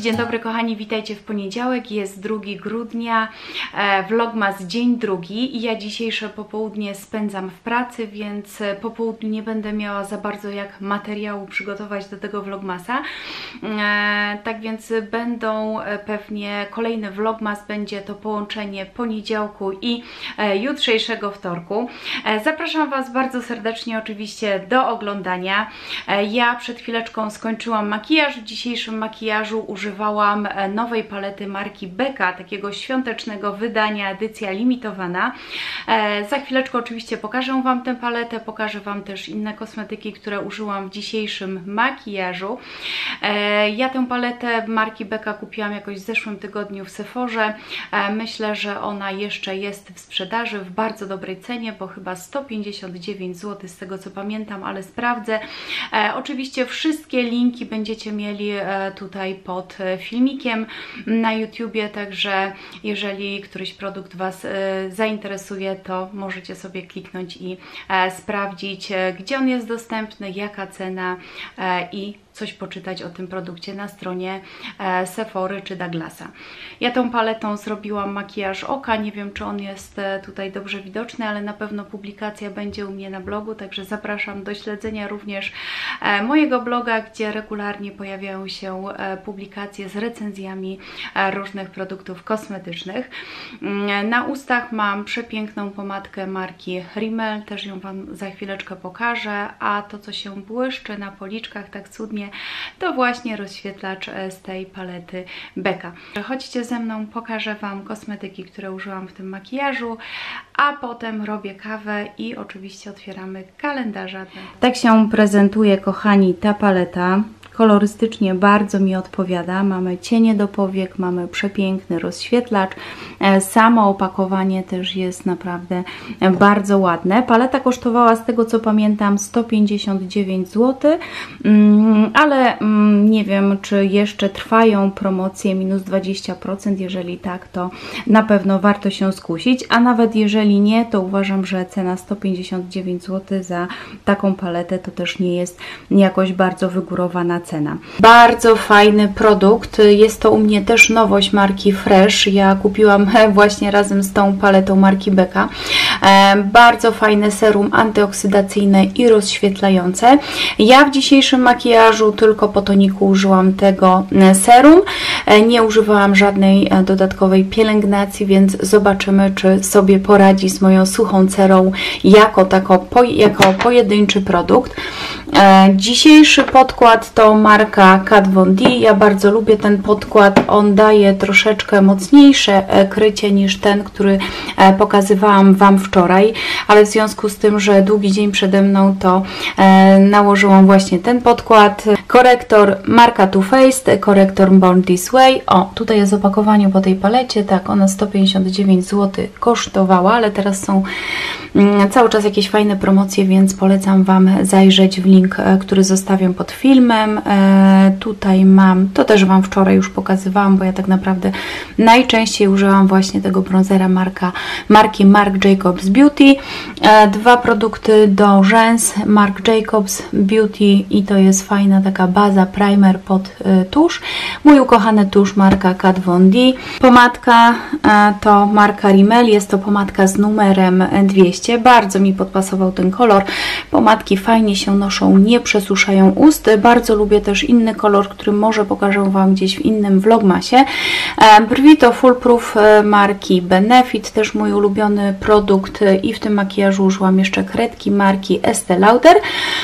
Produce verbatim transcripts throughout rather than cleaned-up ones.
dzień dobry kochani, witajcie w poniedziałek, jest drugiego grudnia, e, vlogmas dzień drugi i ja dzisiejsze popołudnie spędzam w pracy, więc po południu nie będę miała za bardzo jak materiału przygotować do tego vlogmasa, e, tak więc będą pewnie kolejny vlogmas, będzie to połączenie poniedziałku i e, jutrzejszego wtorku. E, zapraszam Was bardzo serdecznie oczywiście do oglądania. E, ja przed chwileczką skończyłam makijaż, w dzisiejszym makijażu używałam nowej palety marki Becca, takiego świątecznego wydania, edycja limitowana. E, za chwileczkę oczywiście pokażę Wam tę paletę, pokażę Wam też inne kosmetyki, które użyłam w dzisiejszym makijażu. E, ja tę paletę marki Becca kupiłam jakoś w zeszłym tygodniu w Sephorze. E, myślę, że ona jeszcze jest w sprzedaży w bardzo dobrej cenie, bo chyba sto pięćdziesiąt dziewięć złotych z tego co pamiętam, ale sprawdzę. E, oczywiście wszystkie linki będziecie mieli e, tutaj pod filmikiem na YouTubie, także jeżeli któryś produkt Was e, zainteresuje, to możecie sobie kliknąć i e, sprawdzić, e, gdzie on jest dostępny, jaka cena e, i coś poczytać o tym produkcie na stronie e, Sephory czy Douglasa. Ja tą paletą zrobiłam makijaż oka, nie wiem czy on jest e, tutaj dobrze widoczny, ale na pewno publikacja będzie u mnie na blogu, także zapraszam do śledzenia również e, mojego bloga, gdzie regularnie pojawiają się e, publikacje z recenzjami e, różnych produktów kosmetycznych. E, na ustach mam przepiękną pomadkę marki Rimmel, też ją Wam za chwileczkę pokażę, a to co się błyszczy na policzkach tak cudnie, to właśnie rozświetlacz z tej palety Becca. Chodźcie ze mną, pokażę Wam kosmetyki, które użyłam w tym makijażu, a potem robię kawę i oczywiście otwieramy kalendarz adwentowy. Tak się prezentuje, kochani, ta paleta. Kolorystycznie bardzo mi odpowiada. Mamy cienie do powiek, mamy przepiękny rozświetlacz. Samo opakowanie też jest naprawdę bardzo ładne. Paleta kosztowała, z tego co pamiętam, sto pięćdziesiąt dziewięć złotych, ale nie wiem, czy jeszcze trwają promocje minus dwadzieścia procent. Jeżeli tak, to na pewno warto się skusić, a nawet jeżeli nie, to uważam, że cena sto pięćdziesiąt dziewięć złotych za taką paletę to też nie jest jakoś bardzo wygórowana cena. Bardzo fajny produkt, jest to u mnie też nowość marki Fresh, ja kupiłam właśnie razem z tą paletą marki Becca. E, bardzo fajne serum antyoksydacyjne i rozświetlające. Ja w dzisiejszym makijażu tylko po toniku użyłam tego serum, e, nie używałam żadnej dodatkowej pielęgnacji, więc zobaczymy, czy sobie poradzi z moją suchą cerą jako, tako, po, jako pojedynczy produkt. E, dzisiejszy podkład to marka Kat Von D. Ja bardzo lubię ten podkład, on daje troszeczkę mocniejsze krycie niż ten, który pokazywałam Wam wczoraj, ale w związku z tym, że długi dzień przede mną, to e, nałożyłam właśnie ten podkład. Korektor marka Too Faced, korektor Born This Way. O, tutaj jest opakowanie po tej palecie, tak, ona sto pięćdziesiąt dziewięć złotych kosztowała, ale teraz są mm, cały czas jakieś fajne promocje, więc polecam Wam zajrzeć w link, który zostawiam pod filmem. E, tutaj mam, to też Wam wczoraj już pokazywałam, bo ja tak naprawdę najczęściej użyłam właśnie tego bronzera marka, marki Marc Jacobs Beauty. E, dwa produkty do rzęs Marc Jacobs Beauty i to jest fajna taka baza, primer pod e, tusz. Mój ukochany tusz marka Kat Von D. Pomadka e, to marka Rimmel, jest to pomadka z numerem dwieście. Bardzo mi podpasował ten kolor. Pomadki fajnie się noszą, nie przesuszają ust. Bardzo lubię też inny kolor, który może pokażę Wam gdzieś w innym vlogmasie. E, brwi to Foolproof marki Benefit, też mój ulubiony produkt i w tym makijażu użyłam jeszcze kredki marki Estée Lauder.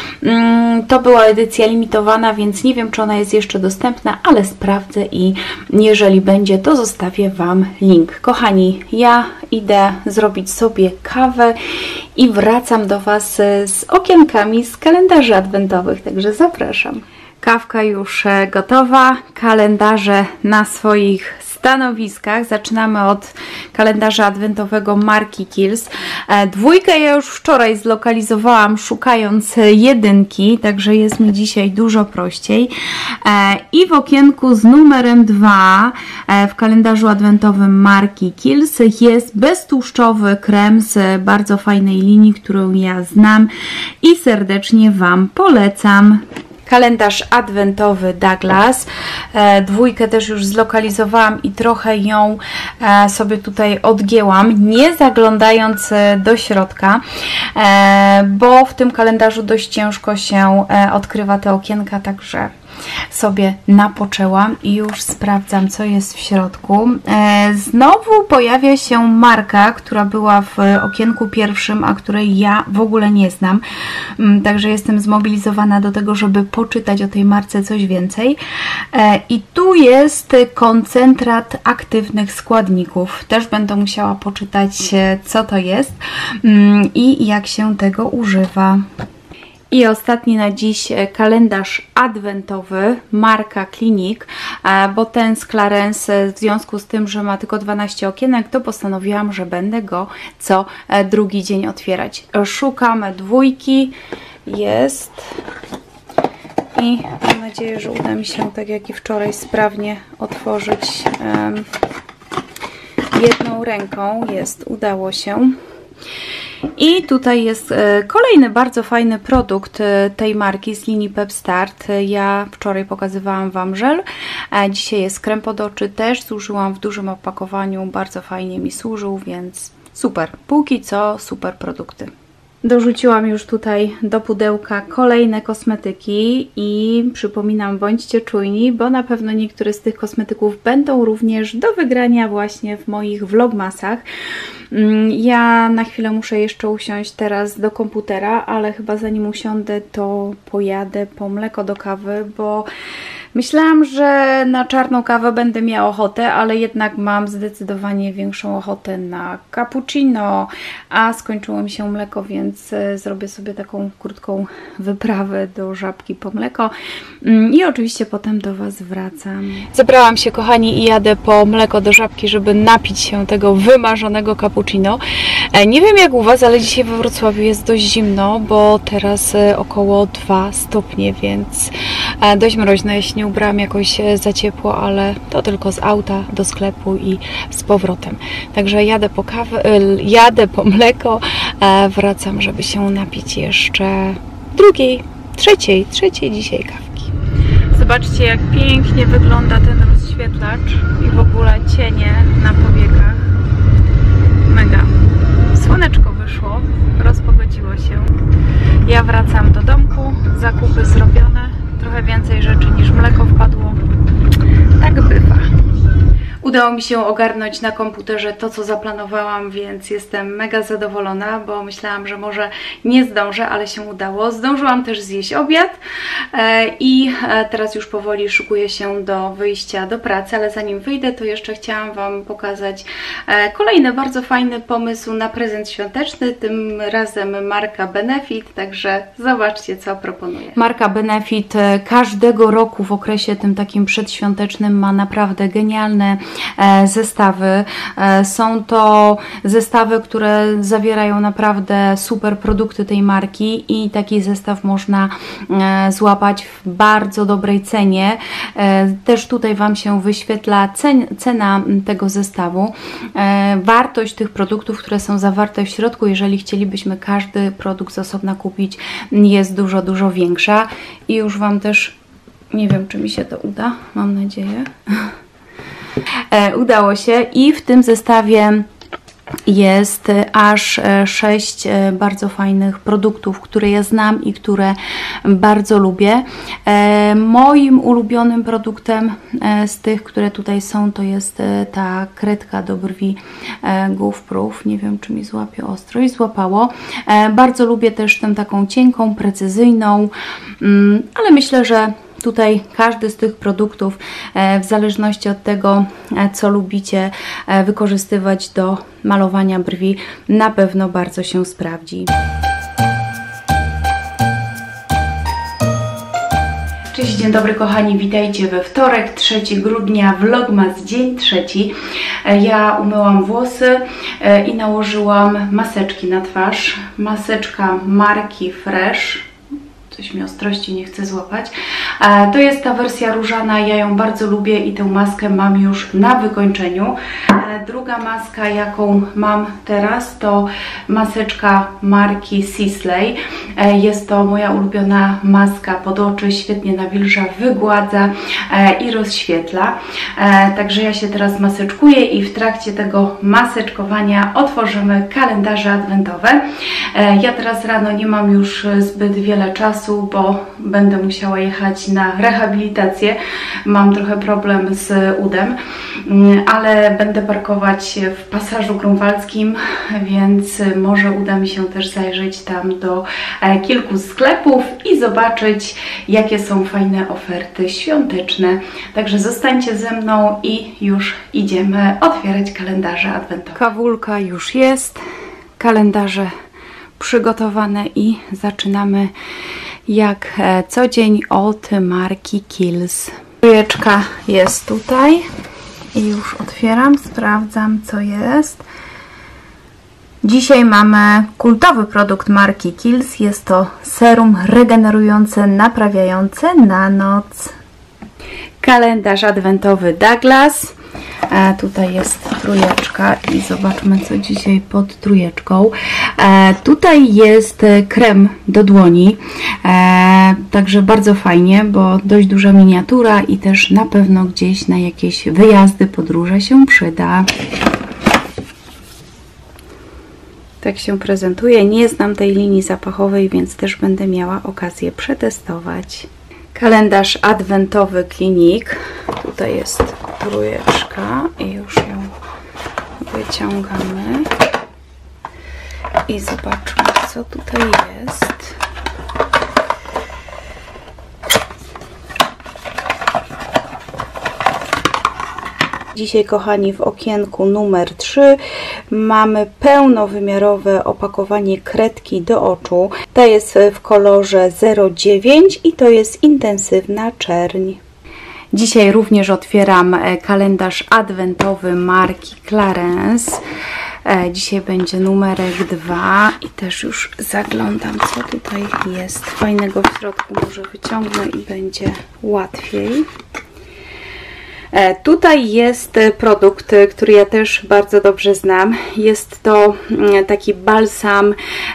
Mm, to była edycja limitowana, więc nie wiem, czy ona jest jeszcze dostępna, ale sprawdzę i jeżeli będzie, to zostawię Wam link. Kochani, ja idę zrobić sobie kawę i wracam do Was z okienkami z kalendarzy adwentowych, także zapraszam. Kawka już gotowa, kalendarze na swoich stanowiskach. Zaczynamy od kalendarza adwentowego marki Kiehl's. Dwójkę ja już wczoraj zlokalizowałam, szukając jedynki, także jest mi dzisiaj dużo prościej. I w okienku z numerem dwa w kalendarzu adwentowym marki Kiehl's jest beztłuszczowy krem z bardzo fajnej linii, którą ja znam i serdecznie Wam polecam. kalendarz adwentowy Douglas. E, dwójkę też już zlokalizowałam i trochę ją e, sobie tutaj odgięłam, nie zaglądając do środka, e, bo w tym kalendarzu dość ciężko się e, odkrywa te okienka, także sobie napoczęłam i już sprawdzam, co jest w środku. E, znowu pojawia się marka, która była w okienku pierwszym, a której ja w ogóle nie znam. Mm, także jestem zmobilizowana do tego, żeby poczytać o tej marce coś więcej. E, I tu jest koncentrat aktywnych składników. Też będę musiała poczytać, co to jest mm, i jak się tego używa. I ostatni na dziś kalendarz adwentowy, marka Clinique, bo ten z Clarins w związku z tym, że ma tylko dwanaście okienek, to postanowiłam, że będę go co drugi dzień otwierać. Szukam dwójki, jest i mam nadzieję, że uda mi się, tak jak i wczoraj, sprawnie otworzyć um, jedną ręką. Jest, udało się. I tutaj jest kolejny bardzo fajny produkt tej marki z linii PepStart. Ja wczoraj pokazywałam Wam żel, a dzisiaj jest krem pod oczy, też zużyłam w dużym opakowaniu, bardzo fajnie mi służył, więc super. Póki co super produkty. Dorzuciłam już tutaj do pudełka kolejne kosmetyki i przypominam, bądźcie czujni, bo na pewno niektóre z tych kosmetyków będą również do wygrania właśnie w moich vlogmasach. Ja na chwilę muszę jeszcze usiąść teraz do komputera, ale chyba zanim usiądę, to pojadę po mleko do kawy, bo myślałam, że na czarną kawę będę miała ochotę, ale jednak mam zdecydowanie większą ochotę na cappuccino, a skończyło mi się mleko, więc zrobię sobie taką krótką wyprawę do Żabki po mleko i oczywiście potem do Was wracam. Zebrałam się, kochani, i jadę po mleko do Żabki, żeby napić się tego wymarzonego cappuccino. Nie wiem jak u Was, ale dzisiaj we Wrocławiu jest dość zimno, bo teraz około dwa stopnie, więc dość mroźno. Ja się nie ubrałam jakoś za ciepło, ale to tylko z auta do sklepu i z powrotem. Także jadę po kawę, jadę po mleko, wracam, żeby się napić jeszcze drugiej, trzeciej, trzeciej dzisiaj kawki. Zobaczcie, jak pięknie wygląda ten rozświetlacz i w ogóle cienie na powiekach. Mega. Słoneczko wyszło, rozpogodziło się. Ja wracam do domku, zakupy zrobione. Trochę więcej rzeczy niż mleko wpadło. Tak bywa. Udało mi się ogarnąć na komputerze to, co zaplanowałam, więc jestem mega zadowolona, bo myślałam, że może nie zdążę, ale się udało. Zdążyłam też zjeść obiad i teraz już powoli szykuję się do wyjścia do pracy, ale zanim wyjdę, to jeszcze chciałam Wam pokazać kolejny bardzo fajny pomysł na prezent świąteczny, tym razem marka Benefit, także zobaczcie, co proponuję. Marka Benefit każdego roku w okresie tym takim przedświątecznym ma naprawdę genialne zestawy. Są to zestawy, które zawierają naprawdę super produkty tej marki i taki zestaw można złapać w bardzo dobrej cenie. Też tutaj Wam się wyświetla cena tego zestawu. Wartość tych produktów, które są zawarte w środku, jeżeli chcielibyśmy każdy produkt z osobna kupić, jest dużo, dużo większa. I już Wam też, nie wiem, czy mi się to uda, mam nadzieję. Udało się i w tym zestawie jest aż sześć bardzo fajnych produktów, które ja znam i które bardzo lubię. Moim ulubionym produktem z tych, które tutaj są, to jest ta kredka do brwi Goof Proof. Nie wiem, czy mi złapie ostrość. Złapało. Bardzo lubię też tę taką cienką, precyzyjną, ale myślę, że tutaj każdy z tych produktów, w zależności od tego, co lubicie wykorzystywać do malowania brwi, na pewno bardzo się sprawdzi. Cześć, dzień dobry kochani, witajcie we wtorek, trzeciego grudnia, vlogmas dzień trzeci. Ja umyłam włosy i nałożyłam maseczki na twarz. Maseczka marki Fresh. Coś mi ostrości nie chce złapać, To jest ta wersja różana, ja ją bardzo lubię i tę maskę mam już na wykończeniu. Druga maska, jaką mam teraz, to maseczka marki Sisley. Jest to moja ulubiona maska pod oczy, świetnie nawilża, wygładza i rozświetla. Także ja się teraz maseczkuję i w trakcie tego maseczkowania otworzymy kalendarze adwentowe. Ja teraz rano nie mam już zbyt wiele czasu, bo będę musiała jechać na rehabilitację. Mam trochę problem z udem, ale będę parkować w Pasażu Grunwaldzkim, więc może uda mi się też zajrzeć tam do kilku sklepów i zobaczyć, jakie są fajne oferty świąteczne. Także zostańcie ze mną i już idziemy otwierać kalendarze adwentowe. Kawulka już jest, kalendarze przygotowane i zaczynamy jak co dzień od marki Kiehl's. Trójeczka jest tutaj i już otwieram, sprawdzam, co jest. Dzisiaj mamy kultowy produkt marki Kiehl's. Jest to serum regenerujące, naprawiające na noc. Kalendarz adwentowy Douglas. E, tutaj jest trójeczka i zobaczmy, co dzisiaj pod trójeczką. E, tutaj jest krem do dłoni, e, także bardzo fajnie, bo dość duża miniatura i też na pewno gdzieś na jakieś wyjazdy, podróże się przyda. Tak się prezentuje. Nie znam tej linii zapachowej, więc też będę miała okazję przetestować. Kalendarz adwentowy Clinique. Tutaj jest trójeczka i już ją wyciągamy i zobaczmy, co tutaj jest. Dzisiaj, kochani, w okienku numer trzy mamy pełnowymiarowe opakowanie kredki do oczu. Ta jest w kolorze zero dziewięć i to jest intensywna czerń. Dzisiaj również otwieram kalendarz adwentowy marki Clarins. Dzisiaj będzie numerek dwa i też już zaglądam, co tutaj jest fajnego w środku. Może wyciągnę i będzie łatwiej. Tutaj jest produkt, który ja też bardzo dobrze znam. Jest to taki balsam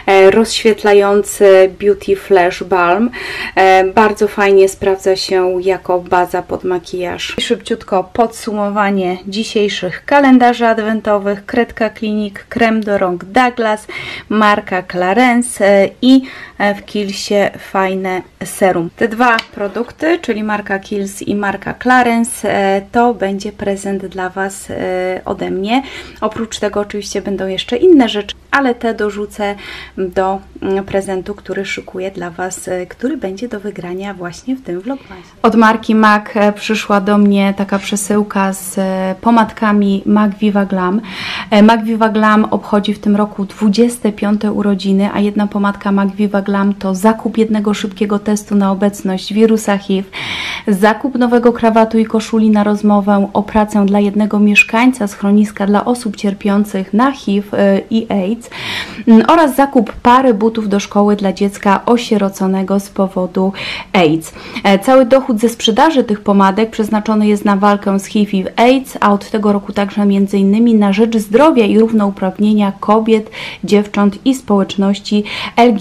rozświetlający Beauty Flash Balm. Bardzo fajnie sprawdza się jako baza pod makijaż. Szybciutko podsumowanie dzisiejszych kalendarzy adwentowych. Kredka Clinique, krem do rąk Douglas, marka Clarins i w Kiehl'sie fajne serum. Te dwa produkty, czyli marka Kiehl's i marka Clarins, to będzie prezent dla Was ode mnie. Oprócz tego oczywiście będą jeszcze inne rzeczy, ale te dorzucę do prezentu, który szykuję dla Was, który będzie do wygrania właśnie w tym vlogmasie. Od marki MAC przyszła do mnie taka przesyłka z pomadkami MAC Viva Glam. MAC Viva Glam obchodzi w tym roku dwudzieste piąte urodziny, a jedna pomadka MAC Viva Glam to zakup jednego szybkiego testu na obecność wirusa H I V, zakup nowego krawatu i koszuli na rozmowę o pracę dla jednego mieszkańca schroniska dla osób cierpiących na H I V i AIDS oraz zakup pary butów do szkoły dla dziecka osieroconego z powodu AIDS. Cały dochód ze sprzedaży tych pomadek przeznaczony jest na walkę z H I V i AIDS, a od tego roku także między innymi na rzecz zdrowia i równouprawnienia kobiet, dziewcząt i społeczności L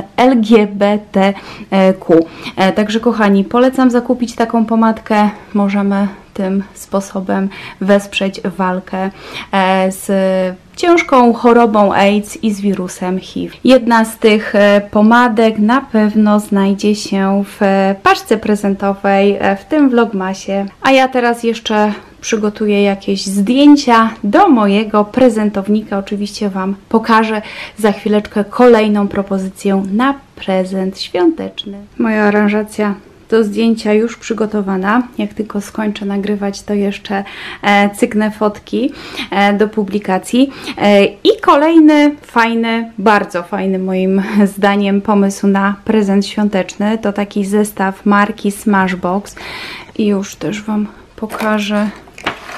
G B T Q. Także, kochani, polecam zakupić taką pomadkę. Możemy tym sposobem wesprzeć walkę z ciężką chorobą AIDS i z wirusem H I V. Jedna z tych pomadek na pewno znajdzie się w paczce prezentowej w tym vlogmasie. A ja teraz jeszcze przygotuję jakieś zdjęcia do mojego prezentownika. Oczywiście Wam pokażę za chwileczkę kolejną propozycję na prezent świąteczny. Moja aranżacja do zdjęcia już przygotowana. Jak tylko skończę nagrywać, to jeszcze e, cyknę fotki e, do publikacji. E, I kolejny fajny, bardzo fajny moim zdaniem pomysł na prezent świąteczny to taki zestaw marki Smashbox. I już też Wam pokażę,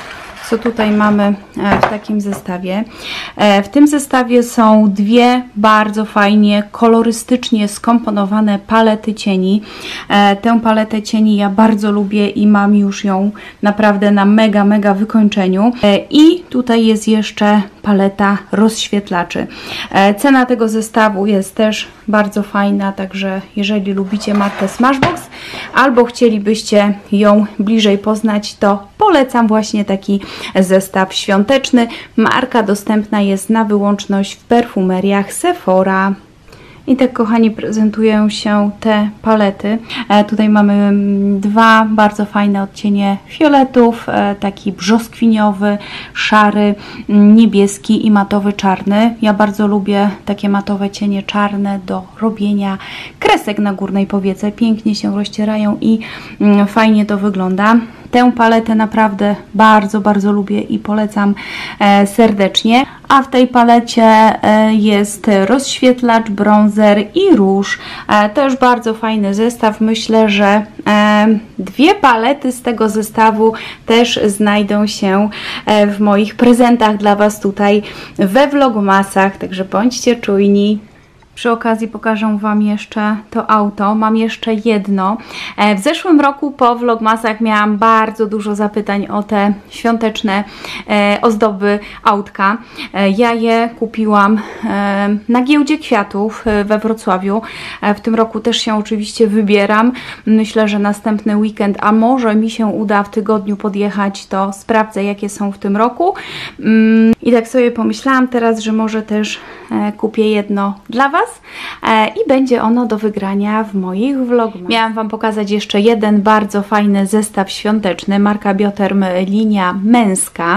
co tutaj mamy w takim zestawie. W tym zestawie są dwie bardzo fajnie, kolorystycznie skomponowane palety cieni. Tę paletę cieni ja bardzo lubię i mam już ją naprawdę na mega, mega wykończeniu. I tutaj jest jeszcze paleta rozświetlaczy. Cena tego zestawu jest też bardzo fajna, także jeżeli lubicie markę Smashbox albo chcielibyście ją bliżej poznać, to polecam właśnie taki zestaw świąteczny. Marka dostępna jest na wyłączność w perfumeriach Sephora. I tak, kochani, prezentują się te palety. E, tutaj mamy dwa bardzo fajne odcienie fioletów, e, taki brzoskwiniowy, szary, niebieski i matowy czarny. Ja bardzo lubię takie matowe cienie czarne do robienia kresek na górnej powiece. Pięknie się rozcierają i mm, fajnie to wygląda. Tę paletę naprawdę bardzo, bardzo lubię i polecam e, serdecznie. A w tej palecie e, jest rozświetlacz, bronzer i róż. E, też bardzo fajny zestaw. Myślę, że e, dwie palety z tego zestawu też znajdą się e, w moich prezentach dla Was tutaj we vlogmasach. Także bądźcie czujni. Przy okazji pokażę Wam jeszcze to auto. Mam jeszcze jedno. W zeszłym roku po vlogmasach miałam bardzo dużo zapytań o te świąteczne ozdoby autka. Ja je kupiłam na giełdzie kwiatów we Wrocławiu. W tym roku też się oczywiście wybieram. Myślę, że następny weekend, a może mi się uda w tygodniu podjechać, to sprawdzę, jakie są w tym roku. I tak sobie pomyślałam teraz, że może też kupię jedno dla Was. I będzie ono do wygrania w moich vlogach. Miałam Wam pokazać jeszcze jeden bardzo fajny zestaw świąteczny, marka Bioterm, linia męska.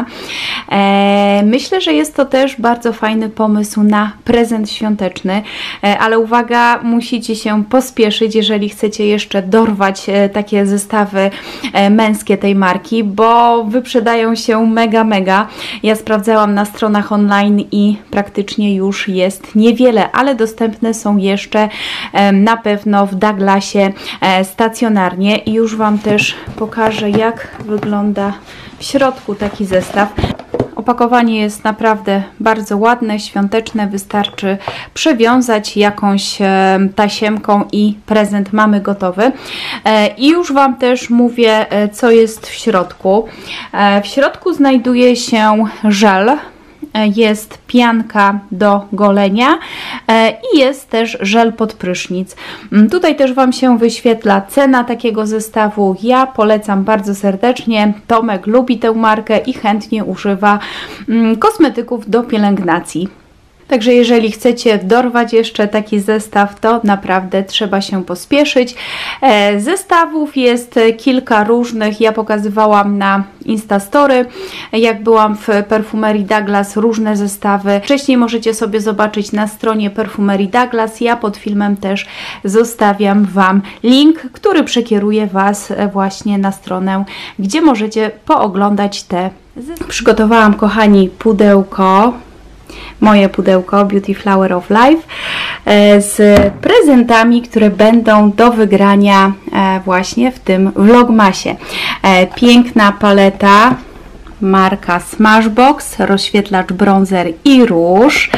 Myślę, że jest to też bardzo fajny pomysł na prezent świąteczny, ale uwaga, musicie się pospieszyć, jeżeli chcecie jeszcze dorwać takie zestawy męskie tej marki, bo wyprzedają się mega, mega. Ja sprawdzałam na stronach online i praktycznie już jest niewiele, ale dostępne są jeszcze na pewno w Douglasie stacjonarnie i już Wam też pokażę, jak wygląda w środku taki zestaw. Opakowanie jest naprawdę bardzo ładne, świąteczne, wystarczy przywiązać jakąś tasiemką i prezent mamy gotowy. I już Wam też mówię, co jest w środku. W środku znajduje się żel, jest pianka do golenia i jest też żel pod prysznic. Tutaj też Wam się wyświetla cena takiego zestawu. Ja polecam bardzo serdecznie. Tomek lubi tę markę i chętnie używa kosmetyków do pielęgnacji. Także jeżeli chcecie dorwać jeszcze taki zestaw, to naprawdę trzeba się pospieszyć. Zestawów jest kilka różnych. Ja pokazywałam na Instastory, jak byłam w perfumerii Douglas, różne zestawy. Wcześniej możecie sobie zobaczyć na stronie perfumerii Douglas. Ja pod filmem też zostawiam Wam link, który przekieruje Was właśnie na stronę, gdzie możecie pooglądać te zestawy. Przygotowałam, kochani, pudełko. Moje pudełko Beauty Flower of Life z prezentami, które będą do wygrania właśnie w tym vlogmasie. Piękna paleta, marka Smashbox, rozświetlacz, bronzer i róż.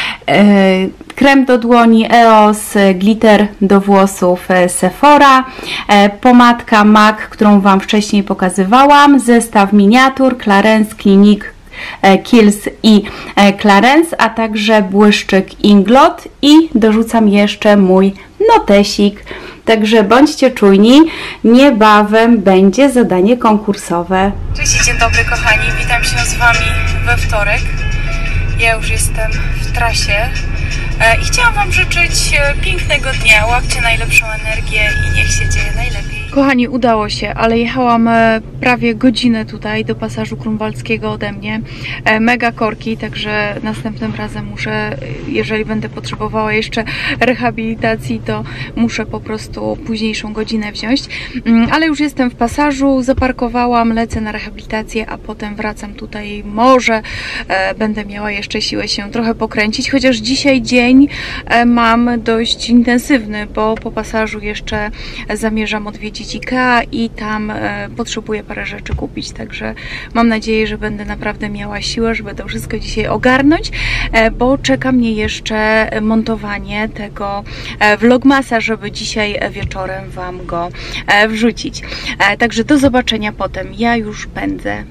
Krem do dłoni E O S, glitter do włosów Sephora, pomadka M A C, którą Wam wcześniej pokazywałam, zestaw miniatur Clarins Clinique Kiehl's i Clarins, a także błyszczyk Inglot i dorzucam jeszcze mój notesik. Także bądźcie czujni, niebawem będzie zadanie konkursowe. Cześć, dzień dobry kochani, witam się z Wami we wtorek. Ja już jestem w trasie i chciałam Wam życzyć pięknego dnia, łapcie najlepszą energię i niech się dzieje najlepiej. Kochani, udało się, ale jechałam prawie godzinę tutaj do Pasażu Grunwaldzkiego ode mnie. Mega korki, także następnym razem muszę, jeżeli będę potrzebowała jeszcze rehabilitacji, to muszę po prostu późniejszą godzinę wziąć. Ale już jestem w Pasażu, zaparkowałam, lecę na rehabilitację, a potem wracam tutaj. Może będę miała jeszcze siłę się trochę pokręcić, chociaż dzisiaj dzień mam dość intensywny, bo po Pasażu jeszcze zamierzam odwiedzić sieci IKEA i tam e, potrzebuję parę rzeczy kupić, także mam nadzieję, że będę naprawdę miała siłę, żeby to wszystko dzisiaj ogarnąć, e, bo czeka mnie jeszcze montowanie tego e, vlogmasa, żeby dzisiaj wieczorem Wam go e, wrzucić. E, także do zobaczenia potem. Ja już pędzę.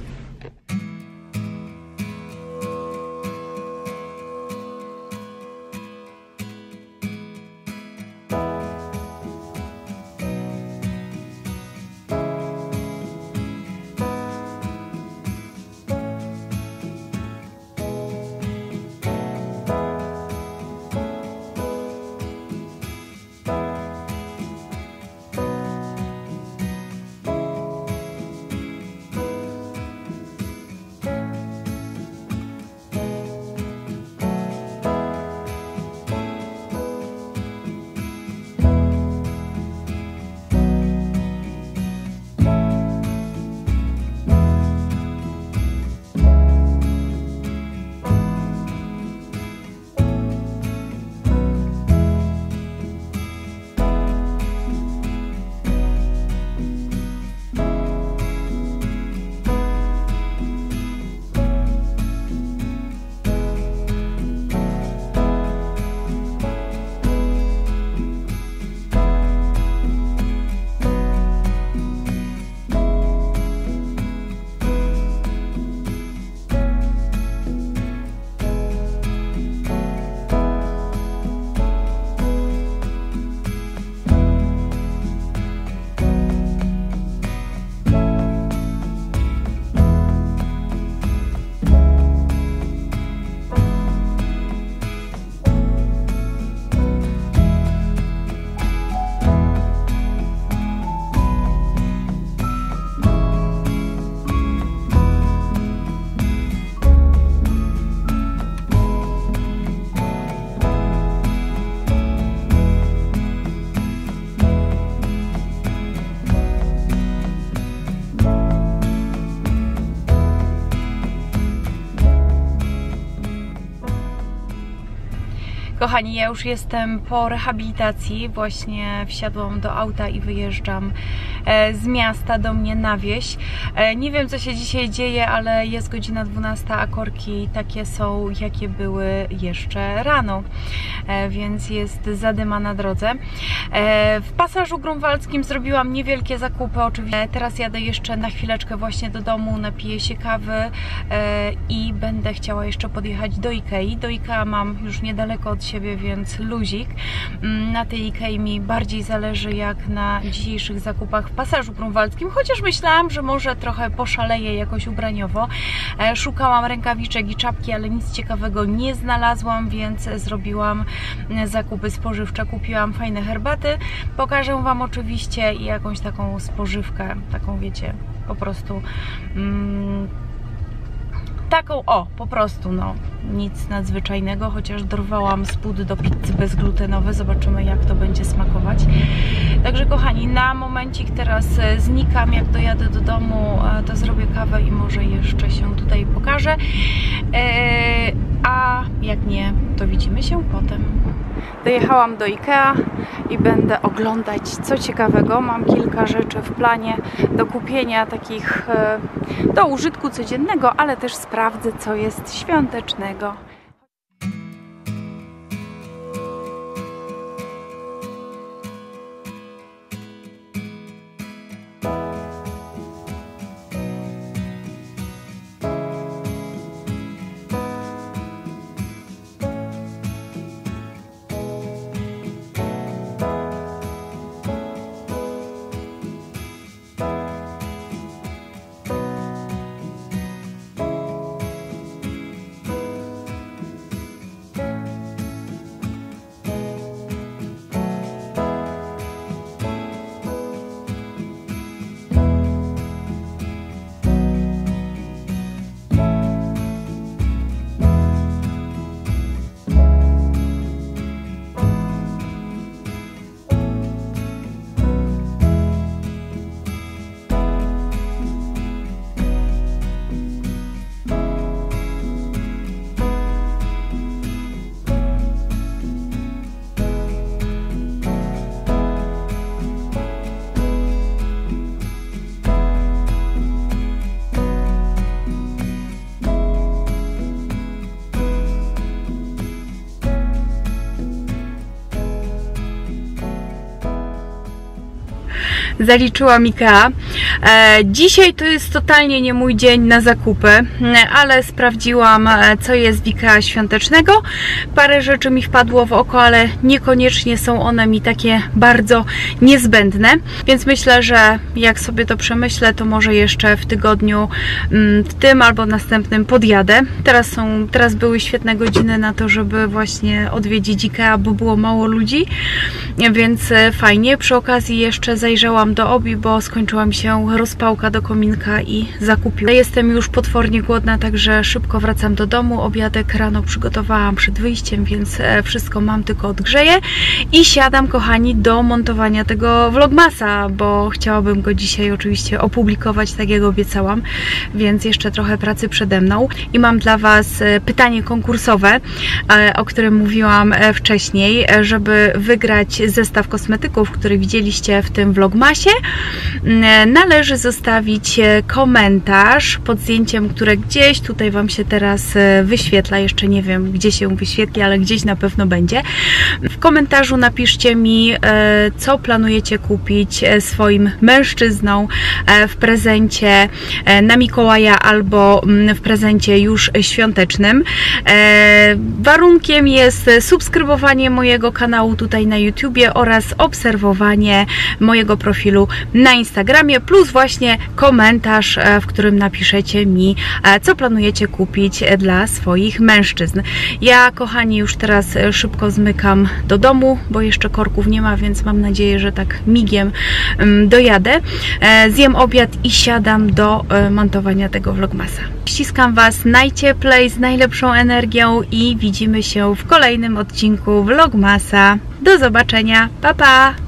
Kochani, ja już jestem po rehabilitacji, właśnie wsiadłam do auta i wyjeżdżam z miasta do mnie na wieś. Nie wiem, co się dzisiaj dzieje, ale jest godzina dwunasta, a korki takie są, jakie były jeszcze rano, więc jest zadyma na drodze. W Pasażu Grunwaldzkim zrobiłam niewielkie zakupy, oczywiście. Teraz jadę jeszcze na chwileczkę właśnie do domu, napiję się kawy i będę chciała jeszcze podjechać do Ikei. Do Ikea mam już niedaleko od siebie, więc luzik. Na tej Ikei mi bardziej zależy jak na dzisiejszych zakupach w Pasażu Grunwaldzkim, chociaż myślałam, że może trochę poszaleję jakoś ubraniowo. Szukałam rękawiczek i czapki, ale nic ciekawego nie znalazłam, więc zrobiłam zakupy spożywcze. Kupiłam fajne herbaty. Pokażę Wam oczywiście i jakąś taką spożywkę, taką wiecie, po prostu mm, taką, o, po prostu, no, nic nadzwyczajnego, chociaż dorwałam spód do pizzy bezglutenowej. Zobaczymy, jak to będzie smakować. Także kochani, na momencik teraz znikam. Jak dojadę do domu, to zrobię kawę i może jeszcze się tutaj pokażę. Eee, a jak nie, to widzimy się potem. Dojechałam do Ikea i będę oglądać, co ciekawego. Mam kilka rzeczy w planie do kupienia, takich do użytku codziennego, ale też sprawdzę, co jest świątecznego. Zaliczyłam Ikea. E, dzisiaj to jest totalnie nie mój dzień na zakupy, ale sprawdziłam, co jest w Ikea świątecznego. Parę rzeczy mi wpadło w oko, ale niekoniecznie są one mi takie bardzo niezbędne, więc myślę, że jak sobie to przemyślę, to może jeszcze w tygodniu w tym albo następnym podjadę. Teraz są, teraz były świetne godziny na to, żeby właśnie odwiedzić Ikea, bo było mało ludzi, więc fajnie. Przy okazji jeszcze zajrzałam do Obi, bo skończyła mi się rozpałka do kominka i zakupiłam. Jestem już potwornie głodna, także szybko wracam do domu. Obiadek rano przygotowałam przed wyjściem, więc wszystko mam, tylko odgrzeję i siadam, kochani, do montowania tego vlogmasa, bo chciałabym go dzisiaj oczywiście opublikować, tak jak obiecałam, więc jeszcze trochę pracy przede mną. I mam dla Was pytanie konkursowe, o którym mówiłam wcześniej, żeby wygrać zestaw kosmetyków, który widzieliście w tym vlogmasie. Należy zostawić komentarz pod zdjęciem, które gdzieś tutaj Wam się teraz wyświetla. Jeszcze nie wiem, gdzie się wyświetli, ale gdzieś na pewno będzie. W komentarzu napiszcie mi, co planujecie kupić swoim mężczyznom w prezencie na Mikołaja albo w prezencie już świątecznym. Warunkiem jest subskrybowanie mojego kanału tutaj na YouTubie oraz obserwowanie mojego profilu na Instagramie, plus właśnie komentarz, w którym napiszecie mi, co planujecie kupić dla swoich mężczyzn. Ja, kochani, już teraz szybko zmykam do domu, bo jeszcze korków nie ma, więc mam nadzieję, że tak migiem dojadę. Zjem obiad i siadam do montowania tego vlogmasa. Ściskam Was najcieplej, z najlepszą energią i widzimy się w kolejnym odcinku vlogmasa. Do zobaczenia, pa pa!